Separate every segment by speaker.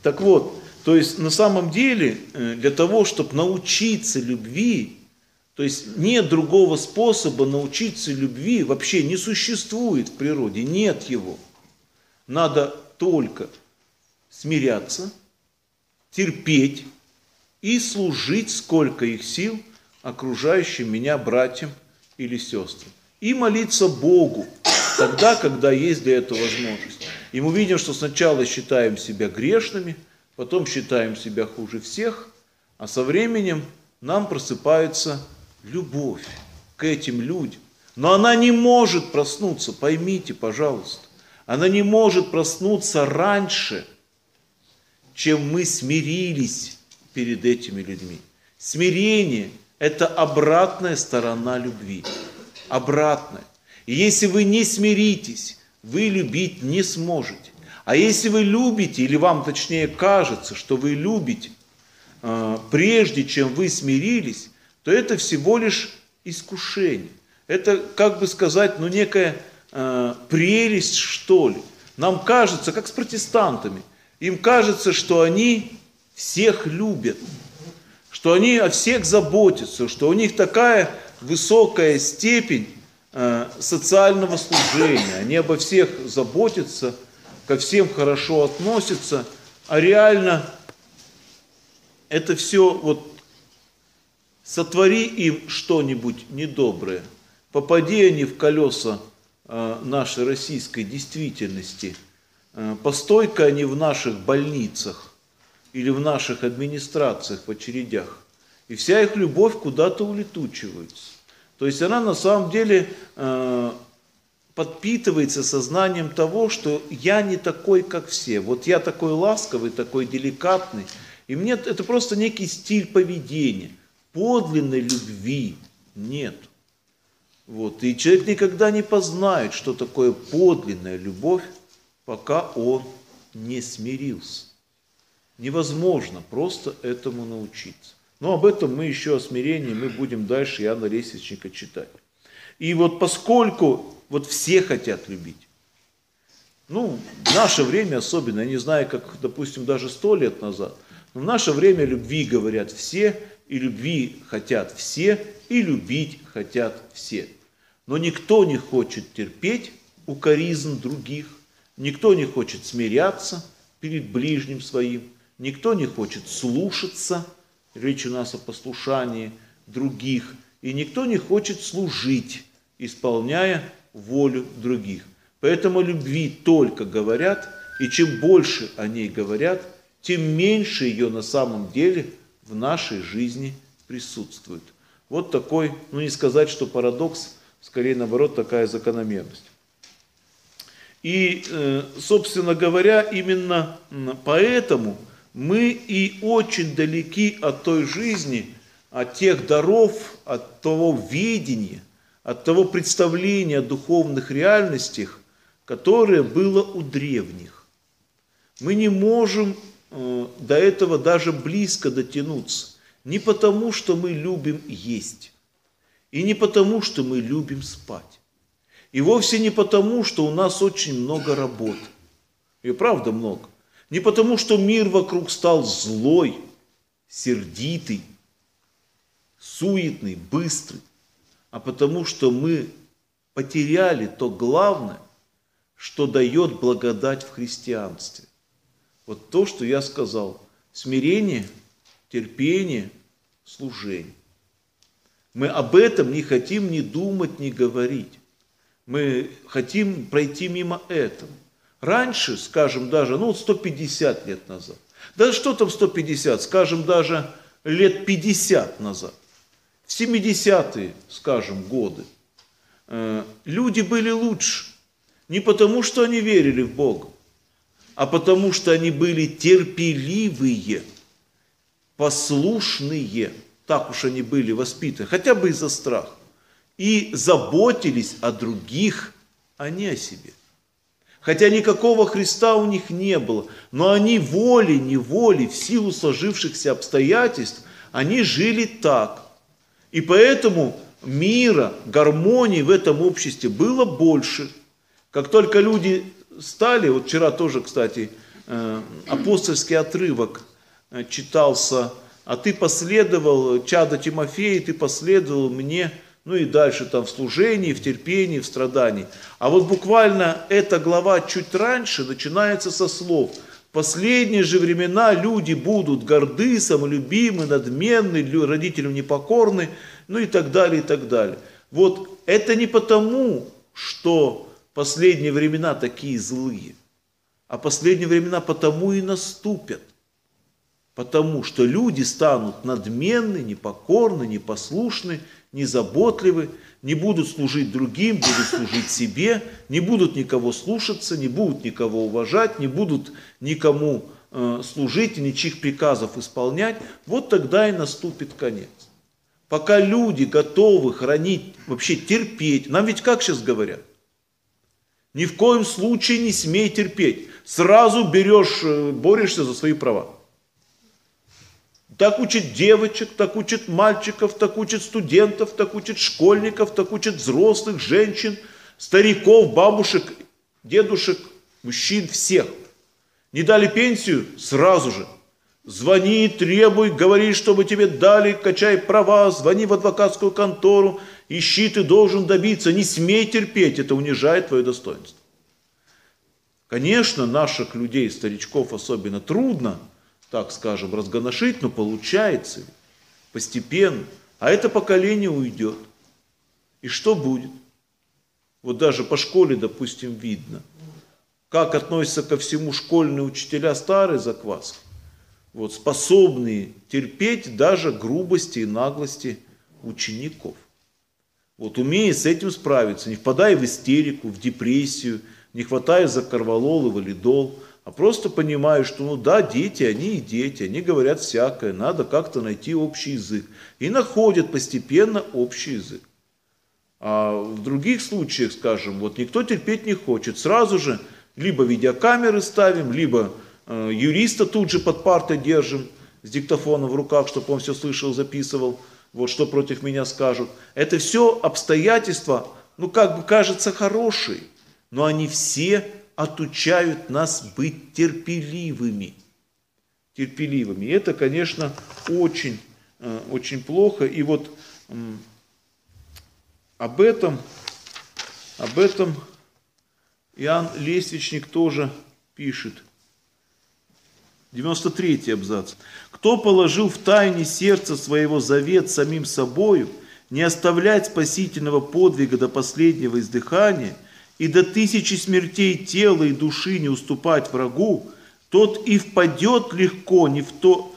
Speaker 1: Так вот, то есть на самом деле для того, чтобы научиться любви, то есть нет другого способа научиться любви, вообще не существует в природе, нет его. Надо только смиряться, терпеть и служить, сколько их сил, окружающим меня братьям или сестрам. И молиться Богу тогда, когда есть для этого возможность. И мы видим, что сначала считаем себя грешными, потом считаем себя хуже всех, а со временем нам просыпается любовь к этим людям. Но она не может проснуться, поймите, пожалуйста. Она не может проснуться раньше, чем мы смирились перед этими людьми. Смирение – это обратная сторона любви. Обратная. И если вы не смиритесь, вы любить не сможете. А если вы любите, или вам точнее кажется, что вы любите, прежде чем вы смирились, то это всего лишь искушение. Это, как бы сказать, некая прелесть, что ли. Нам кажется, как с протестантами, им кажется, что они всех любят, что они о всех заботятся, что у них такая высокая степень социального служения. Они обо всех заботятся, ко всем хорошо относятся, а реально это все вот сотвори им что-нибудь недоброе, попади они в колеса нашей российской действительности, постой-ка они в наших больницах или в наших администрациях в очередях, и вся их любовь куда-то улетучивается. То есть она на самом деле подпитывается сознанием того, что я не такой, как все. Вот я такой ласковый, такой деликатный. И мне это просто некий стиль поведения. Подлинной любви нет. Вот. И человек никогда не познает, что такое подлинная любовь, пока он не смирился. Невозможно просто этому научиться. Но об этом мы еще, о смирении, мы будем дальше Иоанна Лесвичника читать. И вот поскольку вот все хотят любить, в наше время особенно, я не знаю, как, допустим, даже 100 лет назад, но в наше время любви говорят все, и любви хотят все, и любить хотят все. Но никто не хочет терпеть укоризн других, никто не хочет смиряться перед ближним своим, никто не хочет слушаться, речь у нас о послушании других, и никто не хочет служить, исполняя волю других. Поэтому о любви только говорят, и чем больше о ней говорят, тем меньше ее на самом деле в нашей жизни присутствует. Вот такой, не сказать, что парадокс, скорее наоборот, такая закономерность. И, собственно говоря, именно поэтому мы и очень далеки от той жизни, от тех даров, от того видения, от того представления о духовных реальностях, которое было у древних. Мы не можем до этого даже близко дотянуться. Не потому, что мы любим есть, и не потому, что мы любим спать, и вовсе не потому, что у нас очень много работы. И правда много. Не потому, что мир вокруг стал злой, сердитый, суетный, быстрый, а потому, что мы потеряли то главное, что дает благодать в христианстве. Вот то, что я сказал. Смирение, терпение, служение. Мы об этом не хотим ни думать, ни говорить. Мы хотим пройти мимо этого. Раньше, скажем, даже 150 лет назад, да что там 150, скажем, даже лет 50 назад, в 70-е, скажем, годы, люди были лучше. Не потому, что они верили в Бога, а потому, что они были терпеливые, послушные, так уж они были воспитаны, хотя бы из-за страха, и заботились о других, а не о себе. Хотя никакого Христа у них не было, но они волей-неволей, в силу сложившихся обстоятельств, они жили так. И поэтому мира, гармонии в этом обществе было больше. Как только люди стали, вот вчера тоже, кстати, апостольский отрывок читался: «А ты последовал, чадо Тимофей, ты последовал мне», ну и дальше там в служении, в терпении, в страдании. А вот буквально эта глава чуть раньше начинается со слов: «В последние же времена люди будут горды, самолюбимы, надменны, родителям непокорны», ну и так далее, и так далее. Вот это не потому, что последние времена такие злые, а последние времена потому и наступят. Потому что люди станут надменны, непокорны, непослушны, незаботливы, не будут служить другим, будут служить себе, не будут никого слушаться, не будут никого уважать, не будут никому служить и ничьих приказов исполнять. Вот тогда и наступит конец. Пока люди готовы хранить, вообще терпеть, нам ведь как сейчас говорят? Ни в коем случае не смей терпеть. Сразу борешься за свои права. Так учат девочек, так учат мальчиков, так учат студентов, так учат школьников, так учат взрослых, женщин, стариков, бабушек, дедушек, мужчин, всех. Не дали пенсию? Сразу же. Звони, требуй, говори, чтобы тебе дали, качай права, звони в адвокатскую контору, ищи, ты должен добиться. Не смей терпеть, это унижает твое достоинство. Конечно, наших людей, старичков особенно трудно, так скажем, разгоношить, но получается постепенно. А это поколение уйдет. И что будет? Вот даже по школе, допустим, видно, как относятся ко всему школьные учителя старой закваски. Вот, способные терпеть даже грубости и наглости учеников. Вот, умея с этим справиться, не впадая в истерику, в депрессию, не хватая за корвалол и валидол, а просто понимаю, что, ну да, дети, они говорят всякое, надо как-то найти общий язык. И находят постепенно общий язык. А в других случаях, скажем, вот никто терпеть не хочет. Сразу же либо видеокамеры ставим, либо юриста тут же под партой держим с диктофоном в руках, чтобы он все слышал, записывал, вот что против меня скажут. Это все обстоятельства, ну как бы кажется, хорошие, но они все отучают нас быть терпеливыми. Терпеливыми. И это, конечно, очень, очень плохо. И вот об этом Иоанн Лествичник тоже пишет. 93-й абзац. «Кто положил в тайне сердца своего завет самим собою, не оставлять спасительного подвига до последнего издыхания, и до 1000 смертей тела и души не уступать врагу, тот не впадет легко ни в то,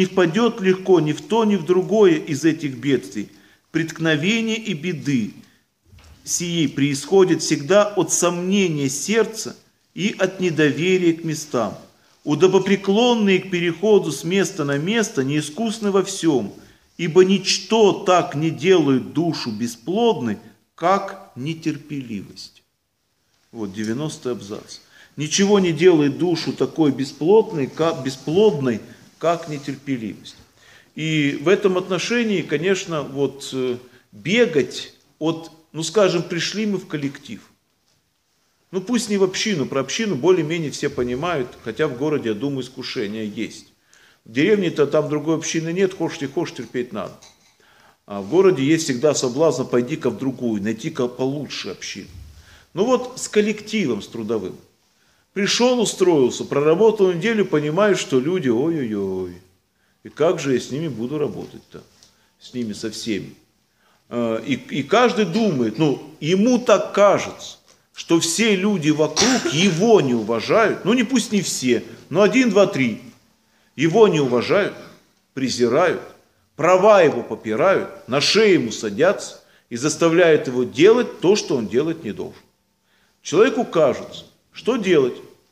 Speaker 1: ни в другое из этих бедствий. Преткновение и беды сии происходят всегда от сомнения сердца и от недоверия к местам. Удобопреклонные к переходу с места на место неискусны во всем, ибо ничто так не делает душу бесплодной, как нетерпеливость». Вот 90-й абзац. Ничего не делает душу такой бесплодной, как нетерпеливость. И в этом отношении, конечно, вот бегать от, ну скажем, пришли мы в коллектив. Ну пусть не в общину, про общину более-менее все понимают, хотя в городе, я думаю, искушения есть. В деревне-то там другой общины нет, хочешь не хочешь, терпеть надо. А в городе есть всегда соблазн, пойди-ка в другую, найти-ка получше общину. Ну вот с коллективом, с трудовым. Пришел, устроился, проработал неделю, понимаешь, что люди, ой-ой-ой, и как же я с ними буду работать-то? С ними, со всеми. И каждый думает, ну ему так кажется, что все люди вокруг его не уважают, ну не пусть не все, но 1, 2, 3. Его не уважают, презирают, права его попирают, на шею ему садятся и заставляют его делать то, что он делать не должен. Человеку кажется, что делать?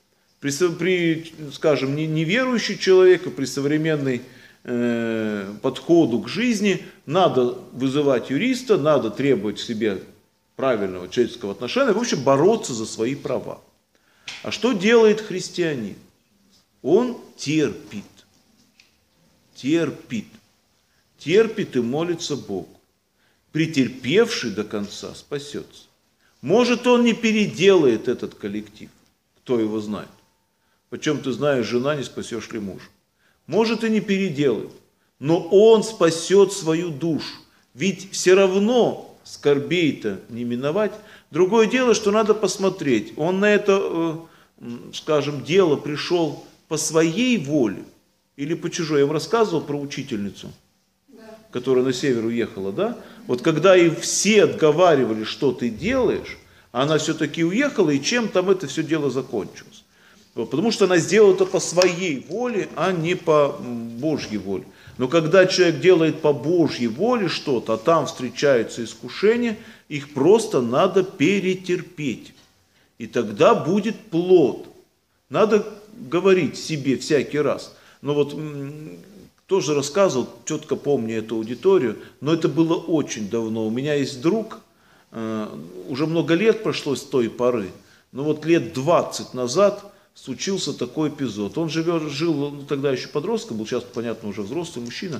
Speaker 1: Скажем, неверующий человек, при современной подходу к жизни надо вызывать юриста, надо требовать к себе правильного человеческого отношения, в общем, бороться за свои права. А что делает христианин? Он терпит. Терпит. Терпит и молится Богу. Претерпевший до конца спасется. Может, он не переделает этот коллектив, кто его знает. Почем ты знаешь, жена, не спасешь ли мужа? Может, и не переделает, но он спасет свою душу. Ведь все равно скорбей-то не миновать. Другое дело, что надо посмотреть. Он на это, скажем, дело пришел по своей воле или по чужой. Я вам рассказывал про учительницу, которая на север уехала, да? Вот когда и все отговаривали, что ты делаешь, она все-таки уехала, и чем там это все дело закончилось. Вот, потому что она сделала это по своей воле, а не по Божьей воле. Но когда человек делает по Божьей воле что-то, а там встречаются искушения, их просто надо перетерпеть. И тогда будет плод. Надо говорить себе всякий раз. Но вот тоже рассказывал, четко помню эту аудиторию, но это было очень давно. У меня есть друг, уже много лет прошло с той поры, но вот лет 20 назад случился такой эпизод. Он жил тогда еще подростком, был сейчас, понятно, уже взрослый мужчина,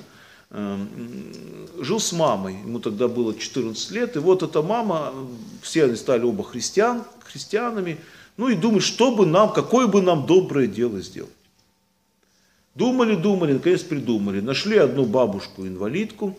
Speaker 1: жил с мамой, ему тогда было 14 лет, и вот эта мама, все они стали оба христианами, ну и думают, что бы нам, какое бы нам доброе дело сделать. Думали, наконец придумали, нашли одну бабушку-инвалидку,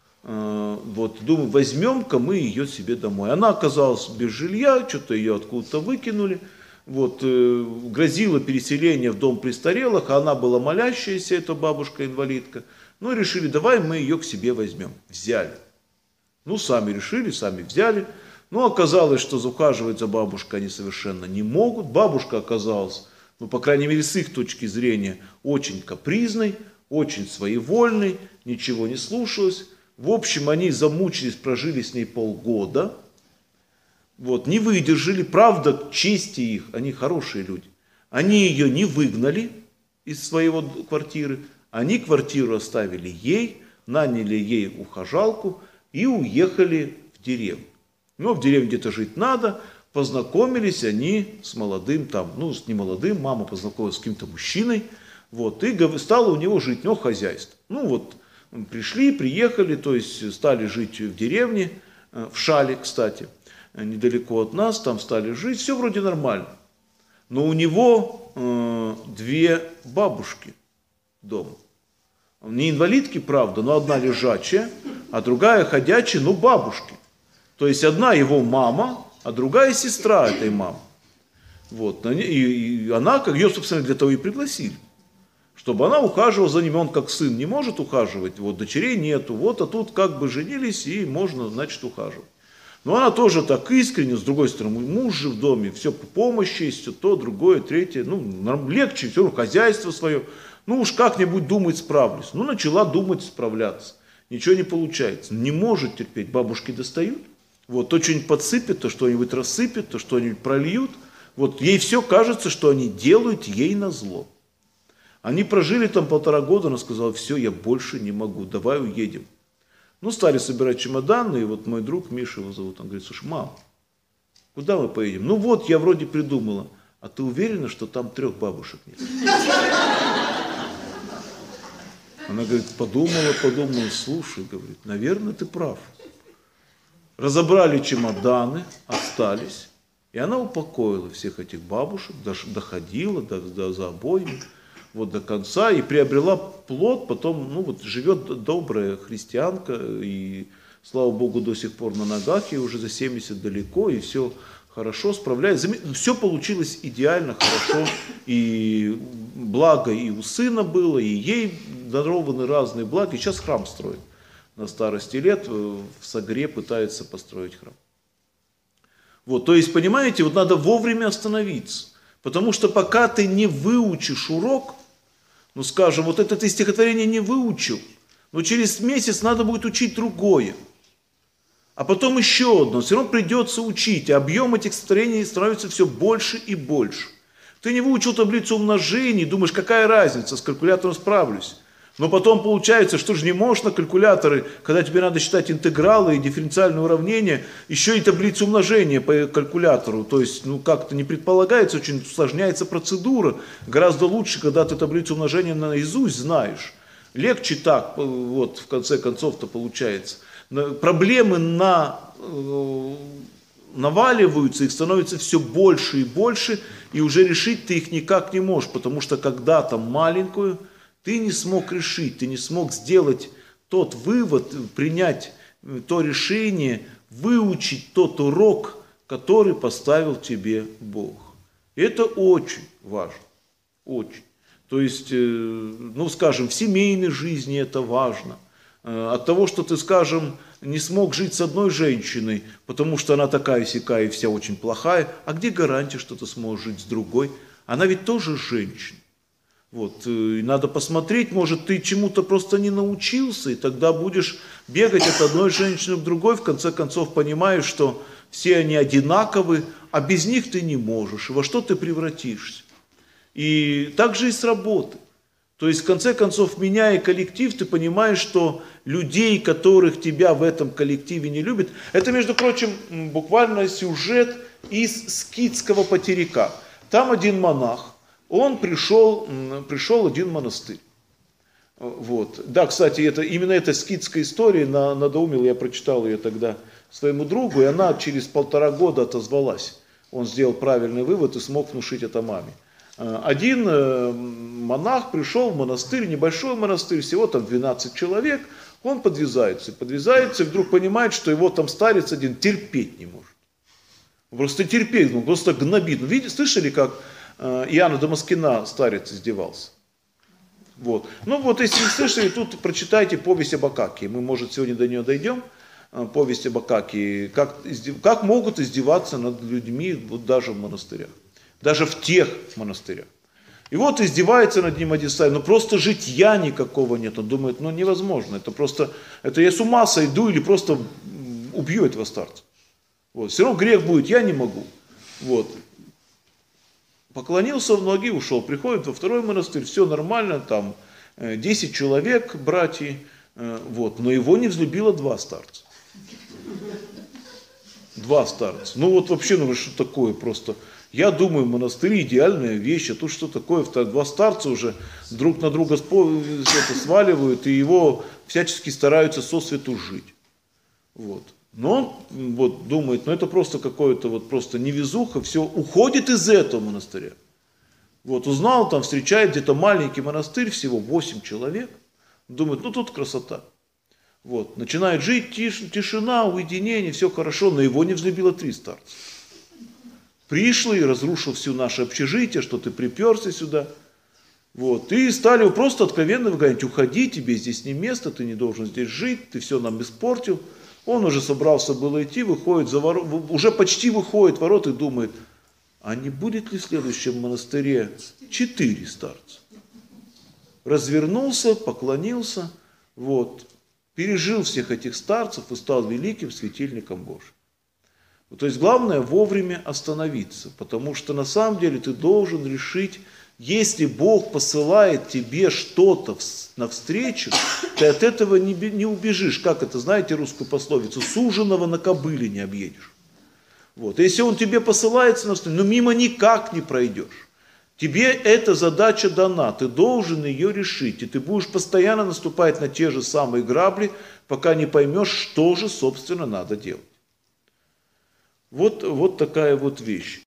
Speaker 1: вот, думаю, возьмем-ка мы ее себе домой. Она оказалась без жилья, что-то ее откуда-то выкинули. Вот, грозило переселение в дом престарелых, а она была молящаяся, эта бабушка-инвалидка. Ну, решили, давай мы ее к себе возьмем. Взяли. Ну, сами решили, сами взяли. Ну, оказалось, что ухаживать за бабушкой они совершенно не могут. Бабушка оказалась, ну, по крайней мере, с их точки зрения, очень капризной, очень своевольной, ничего не слушалась. В общем, они замучились, прожили с ней полгода. Вот, не выдержали, правда, к чести их, они хорошие люди. Они ее не выгнали из своего квартиры, они квартиру оставили ей, наняли ей ухажалку и уехали в деревню. Ну, в деревне где-то жить надо, познакомились они с молодым там, ну, с немолодым, мама познакомилась с каким-то мужчиной, вот, и стала у него жить, у него хозяйство. Ну, вот, приехали, то есть стали жить в деревне, в Шале, кстати, недалеко от нас, там стали жить, все вроде нормально. Но у него две бабушки дома. Не инвалидки, правда, но одна лежачая, а другая ходячая, но бабушки. То есть одна его мама, а другая сестра этой мамы. Вот. И она, как ее, собственно, для того и пригласили. Чтобы она ухаживала за ними. Он как сын не может ухаживать, вот дочерей нету, вот, а тут как бы женились и можно, значит, ухаживать. Но она тоже так искренне, с другой стороны, муж же в доме, все по помощи есть, все то, другое, третье, ну, легче, все, хозяйство свое, ну, уж как-нибудь думать справлюсь. Ну, начала думать справляться, ничего не получается, не может терпеть, бабушки достают, вот, то что-нибудь подсыпят, то что-нибудь рассыпят, то что-нибудь прольют, вот, ей все кажется, что они делают ей назло. Они прожили там 1,5 года, она сказала, все, я больше не могу, давай уедем. Ну, стали собирать чемоданы, и вот мой друг, Миша его зовут, он говорит, слушай, мам, куда мы поедем? Ну вот, я вроде придумала, а ты уверена, что там 3 бабушек нет? Она говорит, подумала, слушай, говорит, наверное, ты прав. Разобрали чемоданы, остались, и она упокоила всех этих бабушек, доходила за обоими. Вот до конца, и приобрела плод, потом, ну вот, живет добрая христианка, и, слава Богу, до сих пор на ногах, ей уже за 70 далеко, и все хорошо справляется. Все получилось идеально, хорошо, и благо и у сына было, и ей дарованы разные блага, и сейчас храм строит. На старости лет в Сагре пытается построить храм. Вот, то есть, понимаете, вот надо вовремя остановиться. Потому что пока ты не выучишь урок, ну скажем, вот это ты стихотворение не выучил, но через месяц надо будет учить другое. А потом еще одно, все равно придется учить, и объем этих стихотворений становится все больше и больше. Ты не выучил таблицу умножений, думаешь, какая разница, с калькулятором справлюсь. Но потом получается, что же не можешь на калькуляторы, когда тебе надо считать интегралы и дифференциальные уравнения, еще и таблицу умножения по калькулятору. То есть, ну как-то не предполагается, очень усложняется процедура. Гораздо лучше, когда ты таблицу умножения наизусть знаешь. Легче так, вот в конце концов-то получается. Проблемы наваливаются, их становится все больше и больше, и уже решить ты их никак не можешь, потому что когда-то маленькую ты не смог решить, ты не смог сделать тот вывод, принять то решение, выучить тот урок, который поставил тебе Бог. Это очень важно, очень. То есть, ну, скажем, в семейной жизни это важно. От того, что ты, скажем, не смог жить с одной женщиной, потому что она такая-сякая и вся очень плохая, а где гарантия, что ты сможешь жить с другой? Она ведь тоже женщина. Вот, и надо посмотреть, может, ты чему-то просто не научился, и тогда будешь бегать от одной женщины к другой, в конце концов понимаешь, что все они одинаковы, а без них ты не можешь, и во что ты превратишься. И так же и с работой. То есть, в конце концов, меняя коллектив, ты понимаешь, что людей, которых тебя в этом коллективе не любят, это, между прочим, буквально сюжет из скитского потеряка. Там один монах, он пришел в один монастырь. Вот. Да, кстати, именно эта скитская история надоумила, я прочитал ее тогда своему другу, и она через 1,5 года отозвалась. Он сделал правильный вывод и смог внушить это маме. Один монах пришел в монастырь, небольшой монастырь, всего там 12 человек, он подвязается, и вдруг понимает, что его там старец один терпеть не может. Просто терпеть, он просто гнобит. Видите, слышали, как Иоанна Дамаскина старец издевался? Вот. Ну вот, если не слышали, тут прочитайте повесть об Акакии. Мы, может, сегодня до нее дойдем. Повесть об Акакии. Как могут издеваться над людьми вот даже в монастырях. Даже в тех монастырях. И вот издевается над ним один старец. Ну просто житья никакого нет. Он думает, ну невозможно. Это я с ума сойду или просто убью этого старца. Вот. Все равно грех будет, я не могу. Вот. Поклонился в ноги, ушел. Приходит во второй монастырь, все нормально, там 10 человек, братья. Вот. Но его не взлюбило 2 старца. 2 старца. Ну вот вообще, ну что такое просто... Я думаю, монастыри идеальная вещь, а тут что такое, 2 старца уже друг на друга сваливают, и его всячески стараются сосвету жить. Вот. Но он вот думает, ну это просто какое-то вот просто невезуха, все, уходит из этого монастыря. Вот, узнал, там встречает где-то маленький монастырь, всего 8 человек, думает, ну тут красота. Вот, начинает жить, тишина, уединение, все хорошо, но его не взлюбило 3 старца. Пришлый разрушил все наше общежитие, что ты приперся сюда. Вот. И стали его просто откровенно выгонять. Уходи, тебе здесь не место, ты не должен здесь жить, ты все нам испортил. Он уже собрался было идти, выходит уже почти выходит в ворот и думает, а не будет ли в следующем монастыре 4 старца? Развернулся, поклонился, вот, пережил всех этих старцев и стал великим светильником Божьим. То есть главное вовремя остановиться, потому что на самом деле ты должен решить, если Бог посылает тебе что-то навстречу, ты от этого не убежишь. Как это, знаете, русскую пословицу, суженого на кобыле не объедешь. Вот. Если Он тебе посылается навстречу, но мимо никак не пройдешь. Тебе эта задача дана, ты должен ее решить, и ты будешь постоянно наступать на те же самые грабли, пока не поймешь, что же, собственно, надо делать. Вот такая вот вещь.